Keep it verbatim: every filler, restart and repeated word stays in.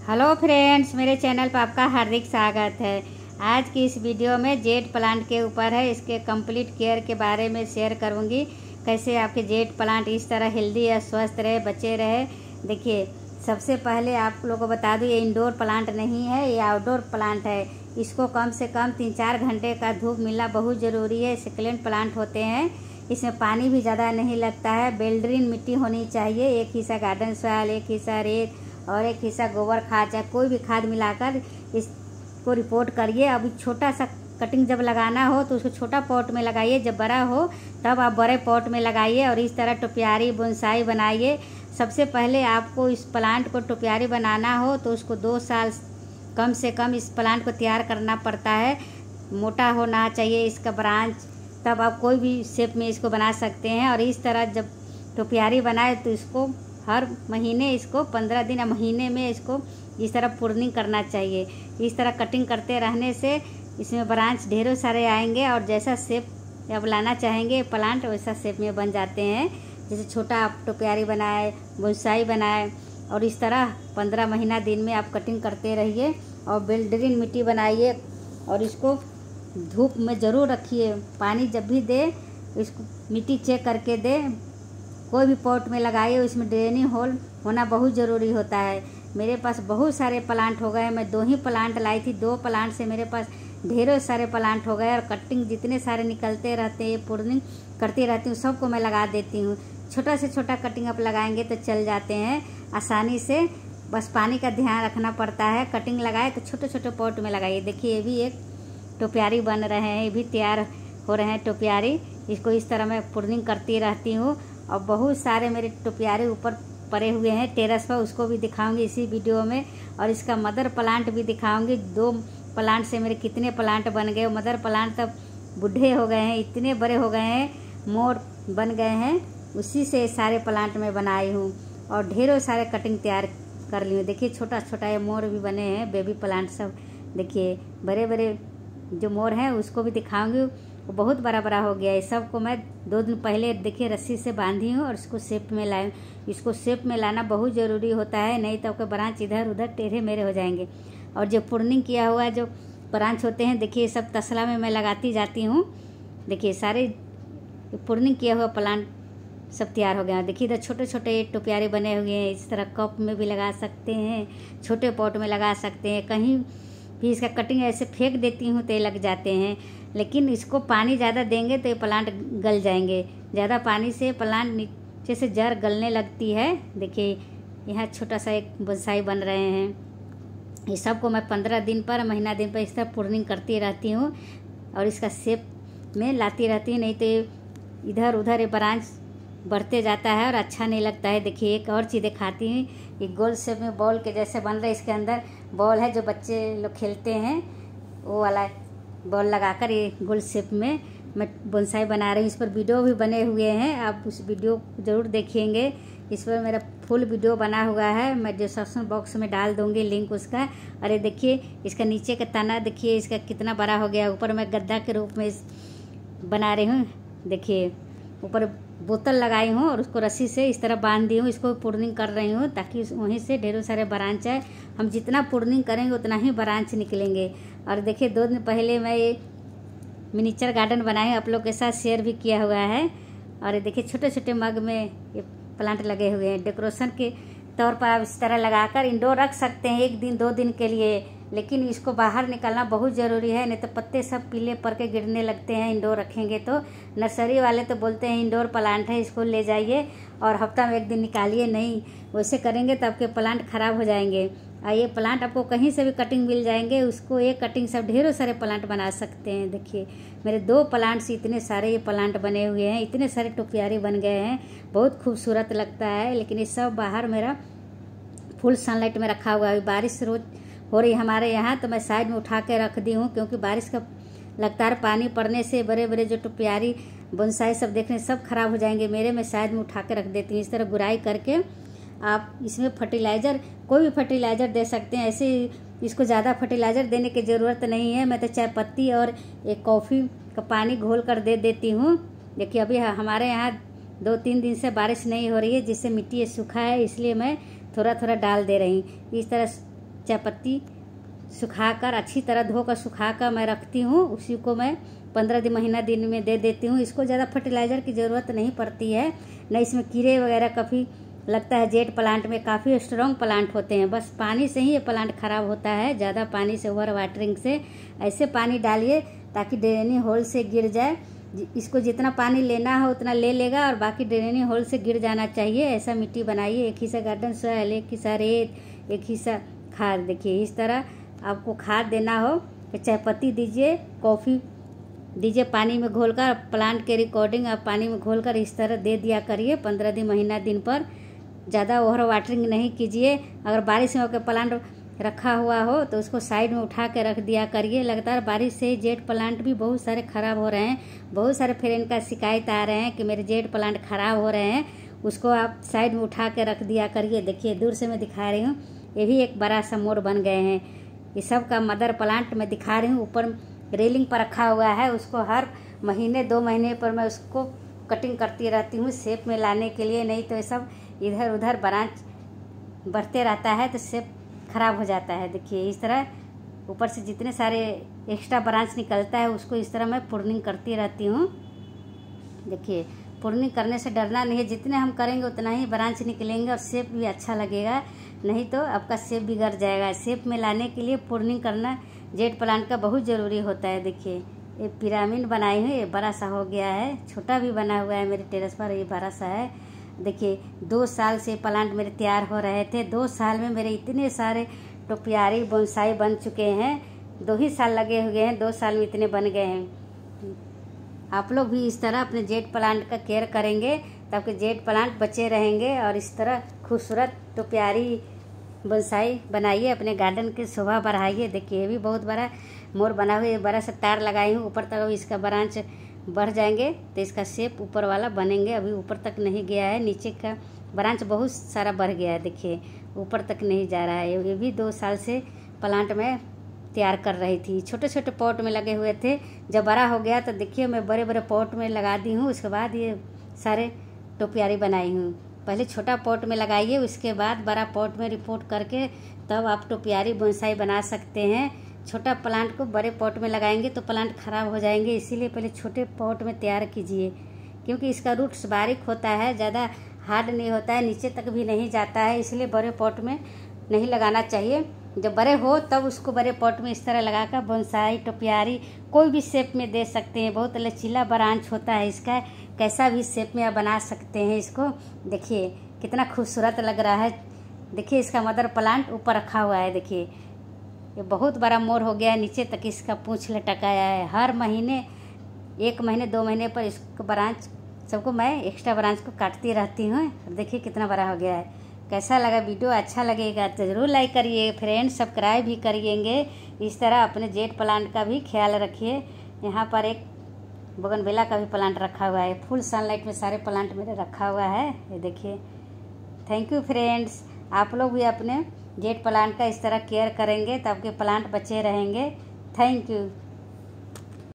Hello friends, मेरे channel पर आपका हार्दिक स्वागत है। आज की इस वीडियो में जेड प्लांट के ऊपर है, इसके कंप्लीट केयर के बारे में शेयर करूंगी। कैसे आपके जेड प्लांट इस तरह हेल्दी या स्वस्थ रहे, बचे रहे। देखिए, सबसे पहले आप लोगों को बता दूं, ये इंडोर प्लांट नहीं है, ये आउटडोर प्लांट है। इसको कम से कम तीन चार घंटे का धूप मिलना बहुत ज़रूरी है। सक्लेंट प्लांट होते हैं, इसमें पानी भी ज़्यादा नहीं लगता है। बेल्ड्रीन मिट्टी होनी चाहिए, एक हिस्सा गार्डन सॉइल, एक हिस्सा रेत और एक हिस्सा गोबर खाद, चाहे कोई भी खाद मिलाकर इसको रिपोर्ट करिए। अभी छोटा सा कटिंग जब लगाना हो तो उसको छोटा पॉट में लगाइए, जब बड़ा हो तब आप बड़े पॉट में लगाइए और इस तरह टोपियारी बोनसाई बनाइए। सबसे पहले आपको इस प्लांट को टोपियारी बनाना हो तो उसको दो साल कम से कम इस प्लांट को तैयार करना पड़ता है। मोटा होना चाहिए इसका ब्रांच, तब आप कोई भी शेप में इसको बना सकते हैं। और इस तरह जब टोपियारी बनाए तो इसको हर महीने इसको पंद्रह दिन या महीने में इसको इस तरह प्रूनिंग करना चाहिए। इस तरह कटिंग करते रहने से इसमें ब्रांच ढेरों सारे आएंगे और जैसा शेप आप लाना चाहेंगे प्लांट वैसा शेप में बन जाते हैं। जैसे छोटा आप टोपियारी बनाए, बोनसाई बनाए और इस तरह पंद्रह महीना दिन में आप कटिंग करते रहिए। और बेल्ड्रीन मिट्टी बनाइए और इसको धूप में ज़रूर रखिए। पानी जब भी दे इसको मिट्टी चेक करके दे। कोई भी पॉट में लगाइए, उसमें ड्रेनिंग होल होना बहुत ज़रूरी होता है। मेरे पास बहुत सारे प्लांट हो गए, मैं दो ही प्लांट लाई थी, दो प्लांट से मेरे पास ढेरों सारे प्लांट हो गए और कटिंग जितने सारे निकलते रहते हैं, प्रूनिंग करती रहती हूँ, सबको मैं लगा देती हूँ। छोटा से छोटा कटिंग आप लगाएंगे तो चल जाते हैं आसानी से, बस पानी का ध्यान रखना पड़ता है। कटिंग लगाए तो छोटे छोटे पॉट में लगाइए। देखिए, ये भी एक टोपियारी बन रहे हैं, ये भी तैयार हो रहे हैं टोपियारी। इसको इस तरह मैं प्रूनिंग करती रहती हूँ और बहुत सारे मेरे टोपियारी ऊपर पड़े हुए हैं टेरेस पर, उसको भी दिखाऊंगी इसी वीडियो में। और इसका मदर प्लांट भी दिखाऊंगी। दो प्लांट से मेरे कितने प्लांट बन गए। मदर प्लांट तब बूढ़े हो गए हैं, इतने बड़े हो गए हैं, मोर बन गए हैं। उसी से सारे प्लांट में बनाई हूँ और ढेरों सारे कटिंग तैयार कर ली हूँ। देखिए, छोटा छोटा ये मोर भी बने हैं, बेबी प्लांट सब। देखिए, बड़े बड़े जो मोर हैं उसको भी दिखाऊंगी, वो बहुत बड़ा बड़ा हो गया है। सबको मैं दो दिन पहले देखिए रस्सी से बांधी हूँ और इसको शेप में लाए। इसको शेप में लाना बहुत ज़रूरी होता है, नहीं तो आपके ब्रांच इधर उधर टेढ़े मेढ़े हो जाएंगे। और जो प्रूनिंग किया हुआ जो ब्रांच होते हैं, देखिए सब तसला में मैं लगाती जाती हूँ। देखिए, सारे प्रूनिंग किया हुआ प्लांट सब तैयार हो गया। देखिए, इधर छोटे छोटे टोपियारे बने हुए हैं। इस तरह कप में भी लगा सकते हैं, छोटे पॉट में लगा सकते हैं। कहीं भी इसका कटिंग ऐसे फेंक देती हूँ तो ये लग जाते हैं, लेकिन इसको पानी ज़्यादा देंगे तो ये प्लांट गल जाएंगे। ज़्यादा पानी से प्लांट नीचे से जड़ गलने लगती है। देखिए, यहाँ छोटा सा एक बोनसाई बन रहे हैं। ये सबको मैं पंद्रह दिन पर महीना दिन पर इस तरह प्रूनिंग करती रहती हूँ और इसका शेप में लाती रहती हूँ, नहीं तो इधर उधर ये ब्रांच बढ़ते जाता है और अच्छा नहीं लगता है। देखिए, एक और चीज़ दिखाती हूँ। ये गोल शेप में बॉल के जैसे बन रहा है, इसके अंदर बॉल है जो बच्चे लोग खेलते हैं, वो वाला बॉल लगाकर ये गोल शेप में मैं बोनसाई बना रही हूँ। इस पर वीडियो भी बने हुए हैं, आप उस वीडियो को ज़रूर देखेंगे। इस पर मेरा फुल वीडियो बना हुआ है, मैं डिस्क्रिप्शन बॉक्स में डाल दूँगी लिंक उसका। अरे देखिए, इसका नीचे का तना देखिए इसका कितना बड़ा हो गया। ऊपर मैं गद्दा के रूप में बना रही हूँ। देखिए, ऊपर बोतल लगाई हूँ और उसको रस्सी से इस तरह बांध दी हूँ। इसको प्रूनिंग कर रही हूँ ताकि वहीं से ढेरों सारे ब्रांच है। हम जितना प्रूनिंग करेंगे उतना ही ब्रांच निकलेंगे। और देखिए, दो दिन पहले मैं ये मिनीचर गार्डन बनाई, आप लोग के साथ शेयर भी किया हुआ है। और ये देखिए, छोटे छोटे मग में ये प्लांट लगे हुए हैं। डेकोरेशन के तौर पर आप इस तरह लगाकर इंडोर रख सकते हैं एक दिन दो दिन के लिए, लेकिन इसको बाहर निकालना बहुत ज़रूरी है, नहीं तो पत्ते सब पीले पड़ के गिरने लगते हैं इंडोर रखेंगे तो। नर्सरी वाले तो बोलते हैं इंडोर प्लांट है, इसको ले जाइए और हफ्ता में एक दिन निकालिए। नहीं, वैसे करेंगे तो आपके प्लांट ख़राब हो जाएंगे। और ये प्लांट आपको कहीं से भी कटिंग मिल जाएंगे, उसको एक कटिंग सब ढेरों सारे प्लांट बना सकते हैं। देखिए, मेरे दो प्लांट से इतने सारे ये प्लांट बने हुए हैं, इतने सारे टोपियारी बन गए हैं, बहुत खूबसूरत लगता है। लेकिन ये सब बाहर मेरा फुल सनलाइट में रखा हुआ है। बारिश रोज हो रही हमारे यहाँ, तो मैं साइड में उठा के रख दी हूँ, क्योंकि बारिश का लगातार पानी पड़ने से बड़े बड़े जो टोपियारी बोनसाई सब देखने सब खराब हो जाएंगे मेरे। मैं साइड में उठा के रख देती हूँ। इस तरह गुड़ाई करके आप इसमें फर्टिलाइज़र, कोई भी फर्टिलाइज़र दे सकते हैं। ऐसे इसको ज़्यादा फर्टिलाइज़र देने की ज़रूरत नहीं है। मैं तो चाय पत्ती और एक कॉफ़ी का पानी घोल कर दे देती हूँ। देखिए, अभी हमारे यहाँ दो तीन दिन से बारिश नहीं हो रही है, जिससे मिट्टी सूखा है, इसलिए मैं थोड़ा थोड़ा डाल दे रही। इस तरह चाय पत्ती सुखाकर अच्छी तरह धोकर सुखाकर मैं रखती हूँ। उसी को मैं पंद्रह दिन महीना दिन में दे देती हूँ। इसको ज़्यादा फर्टिलाइज़र की ज़रूरत नहीं पड़ती है, न इसमें कीड़े वगैरह काफ़ी लगता है। जेड प्लांट में काफ़ी स्ट्रॉन्ग प्लांट होते हैं, बस पानी से ही ये प्लांट ख़राब होता है, ज़्यादा पानी से, ओवर वाटरिंग से। ऐसे पानी डालिए ताकि ड्रेनेज होल से गिर जाए। इसको जितना पानी लेना है उतना ले लेगा और बाकी ड्रेनेज होल से गिर जाना चाहिए। ऐसा मिट्टी बनाइए, एक हिस्सा गार्डन सॉइल, एक हिस्सा रेत, एक हिस्सा खाद। देखिए इस तरह आपको खाद देना हो तो चाय पत्ती दीजिए, कॉफ़ी दीजिए पानी में घोलकर। प्लांट के रिकॉर्डिंग आप पानी में घोलकर इस तरह दे दिया करिए पंद्रह दिन महीना दिन पर। ज़्यादा ओवर वाटरिंग नहीं कीजिए। अगर बारिश में होकर प्लांट रखा हुआ हो तो उसको साइड में उठा के रख दिया करिए। लगातार बारिश से जेड प्लांट भी बहुत सारे ख़राब हो रहे हैं। बहुत सारे फ्रेंड का शिकायत आ रहे हैं कि मेरे जेड प्लांट ख़राब हो रहे हैं, उसको आप साइड में उठा के रख दिया करिए। देखिए दूर से मैं दिखा रही हूँ, ये भी एक बड़ा सा मोड़ बन गए हैं। ये सब का मदर प्लांट मैं दिखा रही हूँ, ऊपर रेलिंग पर रखा हुआ है। उसको हर महीने दो महीने पर मैं उसको कटिंग करती रहती हूँ शेप में लाने के लिए, नहीं तो ये सब इधर उधर ब्रांच बढ़ते रहता है तो शेप खराब हो जाता है। देखिए इस तरह ऊपर से जितने सारे एक्स्ट्रा ब्रांच निकलता है उसको इस तरह मैं प्रूनिंग करती रहती हूँ। देखिए प्रूनिंग करने से डरना नहीं है, जितने हम करेंगे उतना ही ब्रांच निकलेंगे और शेप भी अच्छा लगेगा, नहीं तो आपका शेप बिगड़ जाएगा। शेप में लाने के लिए प्रूनिंग करना जेड प्लांट का बहुत ज़रूरी होता है। देखिए ये पिरामिड बनाई हुई, ये बड़ा सा हो गया है, छोटा भी बना हुआ है मेरे टेरेस पर, ये बड़ा सा है। देखिए दो साल से प्लांट मेरे तैयार हो रहे थे, दो साल में मेरे इतने सारे टोपियारी बोनसाई बन चुके हैं। दो ही साल लगे हुए हैं, दो साल में इतने बन गए हैं। आप लोग भी इस तरह अपने जेड प्लांट का केयर करेंगे तो आपके जेड प्लांट बचे रहेंगे। और इस तरह खूबसूरत टोपियारी बोनसाई बनाइए, अपने गार्डन की शोभा बढ़ाइए। देखिए ये भी बहुत बड़ा मोर बना हुआ है, बड़ा सा तार लगाई हूँ ऊपर तक। इसका ब्रांच बढ़ जाएंगे तो इसका शेप ऊपर वाला बनेंगे। अभी ऊपर तक नहीं गया है, नीचे का ब्रांच बहुत सारा बढ़ गया है। देखिए ऊपर तक नहीं जा रहा है। ये भी दो साल से प्लांट में तैयार कर रही थी, छोटे छोटे पॉट में लगे हुए थे। जब बड़ा हो गया तो देखिए मैं बड़े बड़े पॉट में लगा दी हूँ। उसके बाद ये सारे टोपियारी बनाई हूँ। पहले छोटा पॉट में लगाइए, उसके बाद बड़ा पॉट में रिपोर्ट करके तब आप टोपियारी बोनसाई बना सकते हैं। छोटा प्लांट को बड़े पॉट में लगाएंगे तो प्लांट खराब हो जाएंगे, इसीलिए पहले छोटे पॉट में तैयार कीजिए। क्योंकि इसका रूट्स बारीक होता है, ज़्यादा हार्ड नहीं होता है, नीचे तक भी नहीं जाता है, इसलिए बड़े पॉट में नहीं लगाना चाहिए। जब बड़े हो तब उसको बड़े पॉट में इस तरह लगाकर बोनसाई टोपियारी कोई भी शेप में दे सकते हैं। बहुत लचीला ब्रांच होता है इसका, कैसा भी शेप में आप बना सकते हैं इसको। देखिए कितना खूबसूरत लग रहा है। देखिए इसका मदर प्लांट ऊपर रखा हुआ है। देखिए ये बहुत बड़ा मोर हो गया है, नीचे तक इसका पूंछ लटकाया है। हर महीने एक महीने दो महीने पर इसको ब्रांच सबको मैं एक्स्ट्रा ब्रांच को काटती रहती हूँ। देखिए कितना बड़ा हो गया है। कैसा लगा वीडियो? अच्छा लगेगा तो ज़रूर लाइक करिए फ्रेंड्स, सब्सक्राइब भी करिएंगे। इस तरह अपने जेड प्लांट का भी ख्याल रखिए। यहाँ पर एक बोगनविला का भी प्लांट रखा हुआ है, फुल सनलाइट में सारे प्लांट मेरे रखा हुआ है। ये देखिए। थैंक यू फ्रेंड्स, आप लोग भी अपने जेड प्लांट का इस तरह केयर करेंगे तो आपके प्लांट बचे रहेंगे। Thank you.